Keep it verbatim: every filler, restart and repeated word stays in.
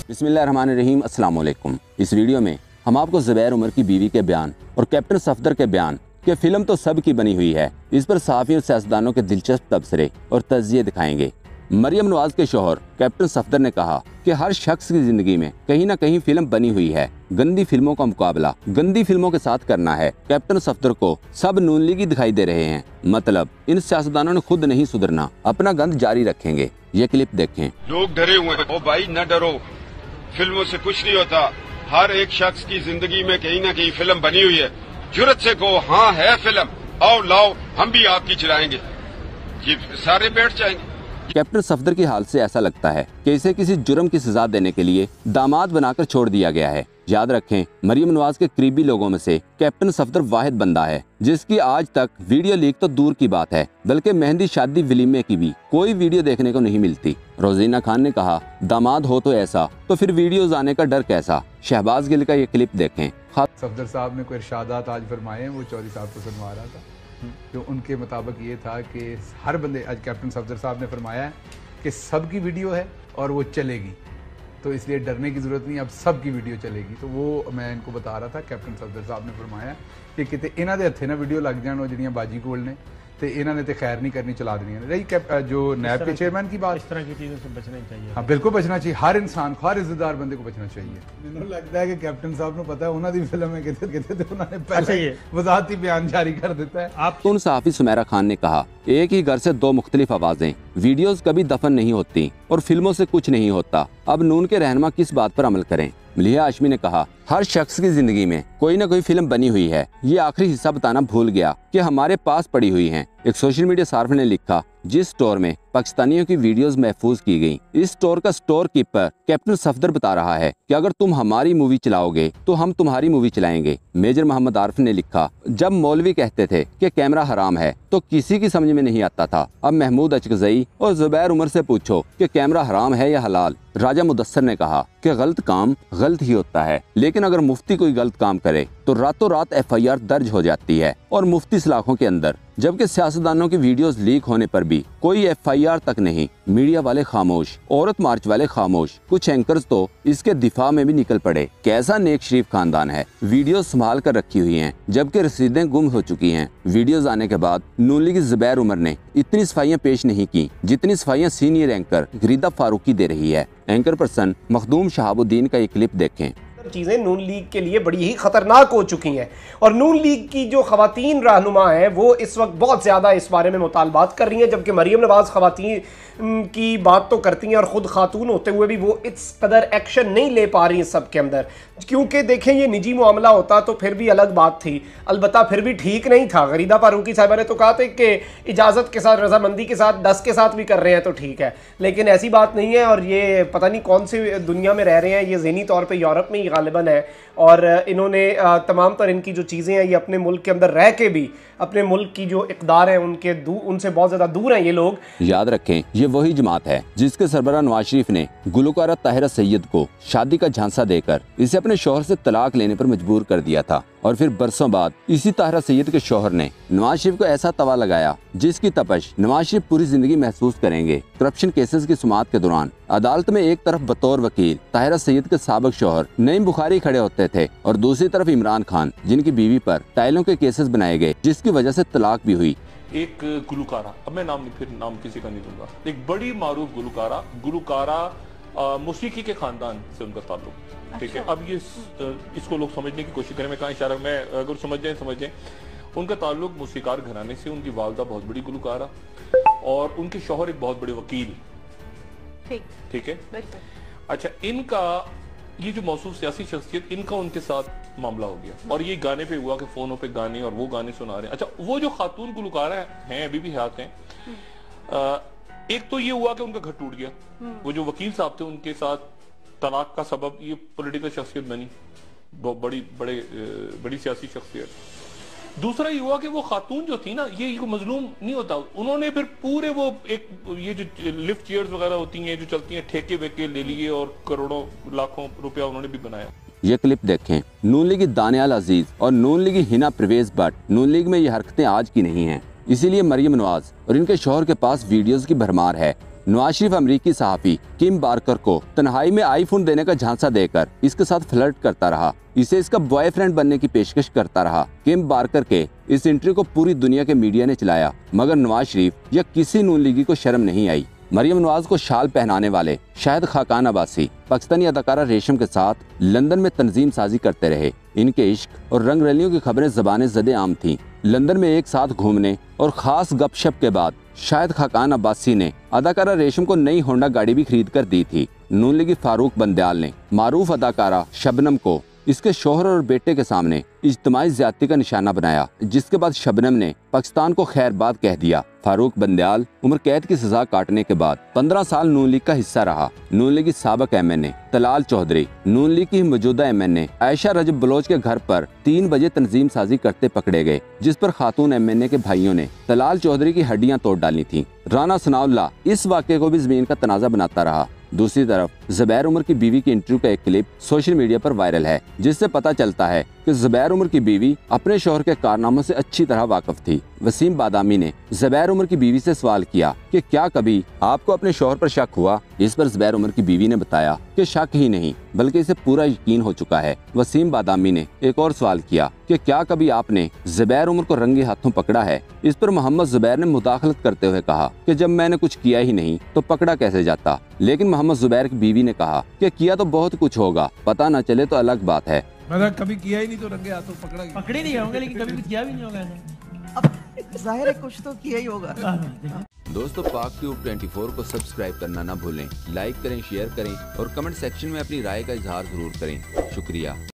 बिस्मिल्लाहिर्रहमानिर्रहीम, अस्सलाम वालेकुम। इस वीडियो में हम आपको ज़ुबैर उमर की बीवी के बयान और कैप्टन सफदर के बयान कि फिल्म तो सब की बनी हुई है, इस पर सहाफ़ी और सियासतदानों के दिलचस्प तबसरे और तज़किये दिखाएंगे। मरियम नवाज के शौहर कैप्टन सफदर ने कहा कि हर शख्स की जिंदगी में कहीं ना कहीं फिल्म बनी हुई है। गंदी फिल्मों का मुकाबला गंदी फिल्मों के साथ करना है। कैप्टन सफदर को सब नून लीगी दिखाई दे रहे हैं, मतलब इन सियासतदानों ने खुद नहीं सुधरना, अपना गंद जारी रखेंगे। ये क्लिप देखें। लोग डरे हुए हैं। ओ भाई न डरो, फिल्मों से कुछ नहीं होता। हर एक शख्स की जिंदगी में कहीं ना कहीं फिल्म बनी हुई है। जुर्रत से कहो हाँ है फिल्म, आओ लाओ हम भी आपकी चलाएंगे, ये सारे बैठ जाएंगे। कैप्टन सफदर की हालत से ऐसा लगता है कि इसे किसी जुर्म की सजा देने के लिए दामाद बनाकर छोड़ दिया गया है। याद रखें, मरियम नवाज के करीबी लोगों में से कैप्टन सफदर वाहिद बंदा है जिसकी आज तक वीडियो लीक तो दूर की बात है, बल्कि मेहंदी शादी वलीमे की भी कोई वीडियो देखने को नहीं मिलती। रोजीना खान ने कहा, दामाद हो तो ऐसा, तो फिर वीडियोज आने का डर कैसा। शहबाज गिल का ये क्लिप देखें। सफदर साहब ने कोई इरशादात आज फरमाए हैं, वो चौधरी साहब को सुनवा रहा था। जो उनके मुताबिक ये था कि हर बंदे, आज कैप्टन सफदर साहब ने फरमाया है कि सबकी वीडियो है और वो चलेगी, तो इसलिए डरने की ज़रूरत नहीं, अब सबकी वीडियो चलेगी। तो वो मैं इनको बता रहा था, कैप्टन सफदर साहब ने फरमाया कि किते इन्हां दे हत्थे ना वीडियो लग जान, जिहड़ियां बाजी कोल ने, तो इन्होंने तो खैर नहीं करनी, चला देनी। रही कैप जो नैब के चेयरमैन की बात, इस तरह की चीज़ों से बचना चाहिए। हाँ बिल्कुल बचना चाहिए, हर इंसान को, हर इज्जतदार बंदे को बचना चाहिए। मैंने लगता है कि कैप्टन साहब को पता है उन्होंने फिल्म में कहते कहते थे, उन्होंने पहले वजाहती बयान जारी कर देता है। आप उन सहाफ़ी सुमेरा खान ने कहा, एक ही घर से दो मुख्तलिफ आवाजें, वीडियोस कभी दफन नहीं होती और फिल्मों से कुछ नहीं होता। अब नून के रहनुमा किस बात पर अमल करें। मलिहा हाशमी ने कहा, हर शख्स की जिंदगी में कोई ना कोई फिल्म बनी हुई है। ये आखिरी हिस्सा बताना भूल गया कि हमारे पास पड़ी हुई हैं। एक सोशल मीडिया सार्फ ने लिखा, जिस स्टोर में पाकिस्तानियों की वीडियोस महफूज की गई, इस स्टोर का स्टोर कीपर कैप्टन सफदर बता रहा है कि अगर तुम हमारी मूवी चलाओगे तो हम तुम्हारी मूवी चलाएंगे। मेजर मोहम्मद आरिफ ने लिखा, जब मौलवी कहते थे कि कैमरा हराम है तो किसी की समझ में नहीं आता था। अब महमूद अचकजई और ज़ुबैर उमर से पूछो कि कैमरा हराम है या हलाल। राजा मुदस्सर ने कहा कि गलत काम गलत ही होता है, लेकिन अगर मुफ्ती कोई गलत काम करे तो रातों रात एफ आई आर दर्ज हो जाती है और मुफ्ती सलाखों के अंदर। जबकि सियासतदानों की वीडियोस लीक होने पर भी कोई एफ आई आर तक नहीं। मीडिया वाले खामोश, औरत मार्च वाले खामोश, कुछ एंकर्स तो इसके दिफा में भी निकल पड़े। कैसा नेक शरीफ खानदान है, वीडियो संभाल कर रखी हुई हैं जबकि रसीदें गुम हो चुकी हैं। वीडियोस आने के बाद नून लीगी ज़ुबैर उमर ने इतनी सफाइयां पेश नहीं की जितनी सफाइयां सीनियर एंकर गरीदा फारूकी दे रही है। एंकर पर्सन मखदूम शहाबुद्दीन का ये क्लिप देखें। चीज़ें नून लीग के लिए बड़ी ही खतरनाक हो चुकी हैं और नून लीग की जो खवातीन रहनुमा हैं वो इस वक्त बहुत ज़्यादा इस बारे में मुतालबात कर रही हैं, जबकि मरियम नवाज खवातीन की बात तो करती हैं और ख़ुद खातून होते हुए भी वो इस कदर एक्शन नहीं ले पा रही सब के अंदर। क्योंकि देखें, ये निजी मामला होता तो फिर भी अलग बात थी, अलबत्ता फिर भी ठीक नहीं था। गरीदा फारूकी साहिबा ने तो कहा था कि इजाज़त के साथ, रजामंदी के साथ, दस के साथ भी कर रहे हैं तो ठीक है, लेकिन ऐसी बात नहीं है। और ये पता नहीं कौन सी दुनिया में रह रहे हैं, ये ज़हनी तौर पर यूरोप में ही गालिबन है और इन्होंने तमाम तर इनकी जो चीज़ें हैं ये अपने मुल्क के अंदर रह के भी अपने मुल्क की जो इक़दार है उनके उनसे बहुत ज़्यादा दूर हैं ये लोग। याद रखें, ये वही जमात है जिसके सरबराह नवाज शरीफ ने गुलकारा ताहिरा सैयद को शादी का झांसा देकर इसे अपने शौहर से तलाक लेने पर मजबूर कर दिया था। और फिर बरसों बाद इसी ताहिरा सैयद के शौहर ने नवाज शरीफ को ऐसा तवा लगाया जिसकी तपश नवाज शरीफ पूरी जिंदगी महसूस करेंगे। करप्शन केसेस की सुमात के दौरान अदालत में एक तरफ बतौर वकील ताहिरा सैयद के साबिक शौहर नईम बुखारी खड़े होते थे और दूसरी तरफ इमरान खान, जिनकी बीवी पर टाइलों के केसेस बनाए गए जिसकी वजह से तलाक भी हुई। एक गुलकारा, अब मैं नाम नहीं, फिर नाम किसी का नहीं दूंगा, एक बड़ी मारूफ गुलकारा गुलकारा मौसीकी के खानदान से उनका ताल्लुक, ठीक है। अब ये इसको लोग समझने की कोशिश करें, मैं कहाँ इशारा, मैं अगर समझ जाए समझ जाए, उनका ताल्लुक मौसीकार घराने से, उनकी वालदा बहुत बड़ी गुलकारा और उनके शौहर एक बहुत बड़े वकील, ठीक है। अच्छा, इनका ये जो मौसूफ सियासी शख्सियत, इनका उनके साथ मामला हो गया और ये गाने पे हुआ कि फोनों पे गाने और वो गाने सुना रहे हैं। अच्छा, वो जो खातून गुलकारा हैं अभी भी हयात हैं, आ, एक तो ये हुआ कि उनका घर टूट गया, वो जो वकील साहब थे उनके साथ तलाक का सबब ये पॉलिटिकल शख्सियत बनी, बहुत बड़ी बड़े बड़ी सियासी शख्सियत। दूसरा ये हुआ कि वो खातून जो थी ना, ये मजलूम नहीं होता, उन्होंने फिर पूरे वो एक ये जो लिफ्ट चेयर्स वगैरह होती हैं जो चलती हैं, ठेके वेके ले लिए और करोड़ों लाखों रुपया उन्होंने भी बनाया। ये क्लिप देखें। नून लीगी दानियाल अजीज और नून लीगी हिना परवेज भट्ट नून लीग में ये हरकतें आज की नहीं हैं, इसीलिए मरियम नवाज और इनके शौहर के पास वीडियोस की भरमार है। नवाज शरीफ अमेरिकी सहाफी किम बारकर को तन्हाई में आईफोन देने का झांसा देकर इसके साथ फ्लर्ट करता रहा, इसे इसका बॉयफ्रेंड बनने की पेशकश करता रहा। किम बारकर के इस इंटरव्यू को पूरी दुनिया के मीडिया ने चलाया, मगर नवाज शरीफ या किसी नून लीगी को शर्म नहीं आई। मरियम नवाज को शाल पहनाने वाले शाहिद खाकान अब्बासी पाकिस्तानी अदाकारा रेशम के साथ लंदन में तंजीम साजी करते रहे। इनके इश्क और रंग रलियों की खबरें ज़बाने ज़दे आम थीं। लंदन में एक साथ घूमने और खास गपशप के बाद शाहिद खाकान अब्बासी ने अदाकारा रेशम को नई होंडा गाड़ी भी खरीद कर दी थी। नून लीगी फारूक बंदयाल ने मारूफ अदाकारा शबनम को इसके शोहर और बेटे के सामने इज्तिमाई ज्यादती का निशाना बनाया, जिसके बाद शबनम ने पाकिस्तान को खैरबाद कह दिया। फारूक बंदयाल उम्र कैद की सजा काटने के बाद पंद्रह साल नून लीग का हिस्सा रहा। नून लीग की साबिक M N A Talal Chaudhry Noon league की मौजूदा M N A Ayesha Rajab Baloch के घर पर तीन बजे तंजीम साजी करते पकड़े गए, जिस पर खातून एम एन ए के भाइयों ने तलाल चौधरी की हड्डियां तोड़ डाली थीं। राना सनाउल्लाह इस वाक़े को भी जमीन का तनाज़ा बनाता रहा। दूसरी तरफ ज़ुबैर उमर की बीवी की इंटरव्यू का एक क्लिप सोशल मीडिया पर वायरल है, जिससे पता चलता है कि ज़ुबैर उमर की बीवी अपने शौहर के कारनामों से अच्छी तरह वाकिफ थी। वसीम बादामी ने ज़ुबैर उमर की बीवी से सवाल किया कि क्या कभी आपको अपने शौहर पर शक हुआ। इस पर ज़ुबैर उमर की बीवी ने बताया कि शक ही नहीं बल्कि इसे पूरा यकीन हो चुका है। वसीम बादामी ने एक और सवाल किया कि क्या कभी आपने ज़ुबैर उमर को रंगे हाथों पकड़ा है। इस पर मोहम्मद ज़ुबैर ने मुदाखलत करते हुए कहा कि जब मैंने कुछ किया ही नहीं तो पकड़ा कैसे जाता। लेकिन मोहम्मद ज़ुबैर की बीवी ने कहा कि किया तो बहुत कुछ होगा, पता न चले तो अलग बात है। मतलब कभी किया ही नहीं तो रंगे हाथों पकड़ा पकड़े नहीं होंगे, लेकिन कभी कुछ किया भी नहीं होगा ऐसा। अब जाहिर है कुछ तो किया ही होगा। दोस्तों पाक ट्यूब चौबीस को सब्सक्राइब करना ना भूलें, लाइक करें, शेयर करें और कमेंट सेक्शन में अपनी राय का इजहार जरूर करें। शुक्रिया।